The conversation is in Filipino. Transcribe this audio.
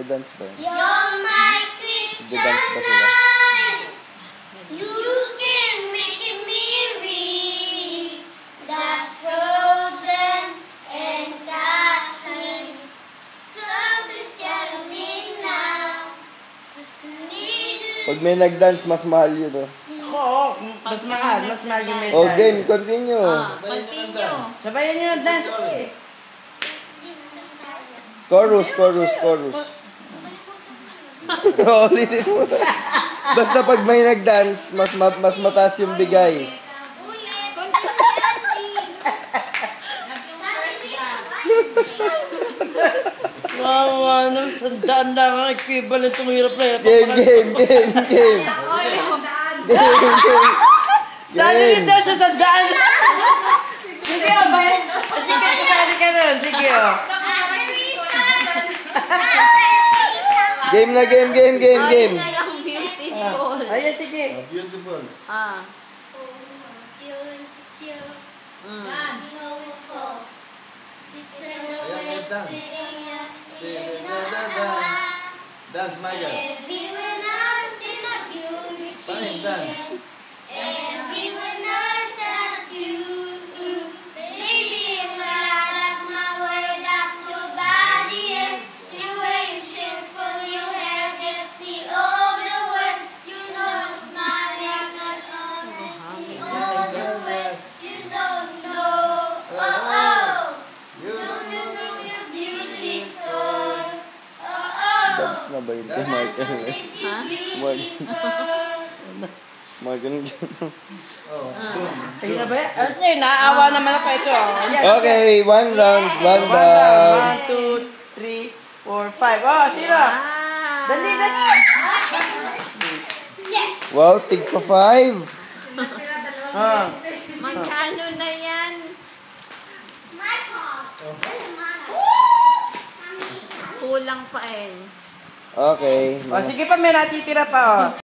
Nagda-dance ba yun? You're my kryptonite. You can make me read that frozen and touching. Something's getting me now. Just need you. Pag may nag-dance, mas mahal yun, oh. Oo, mas mahal yung medal. Oh, game, continue. Continue. Sabayan nyo ng dance eh. Chorus. Ulitin mo. Basta pag may nag-dance, mas mataas yung bigay. Wow, sandaan lang ang equivalent itong hirap na hirap. Game. Sali rin daw sa sandaan. Sige, abay. Sige, kasali ka nun. Sige, oh. Game na game. Ayun na lang, beautiful. Ayan, sige. Beautiful. You're insecure. Mm. No fall. Dance, Michael. Everyone else in a beauty Dance. Everyone else at you. Baby, I'm like my way like nobody else. The way you cheerful, your hair gets the older way. You know I'm smiling not on the older way. You don't know. Don't you know you're beautiful? Dance na ba yun? Michael. Michael. Ayun na ba yan? Ano yun? Naawa naman ako ito. Ayan. Okay, one round. 1, 2, 3, 4, 5. Oh, sino? Dali. Yes! Wow, tig pa 5. Magkano na yan? My call. Kulang pa eh. Okay. O, sige pa, may natitira pa, oh.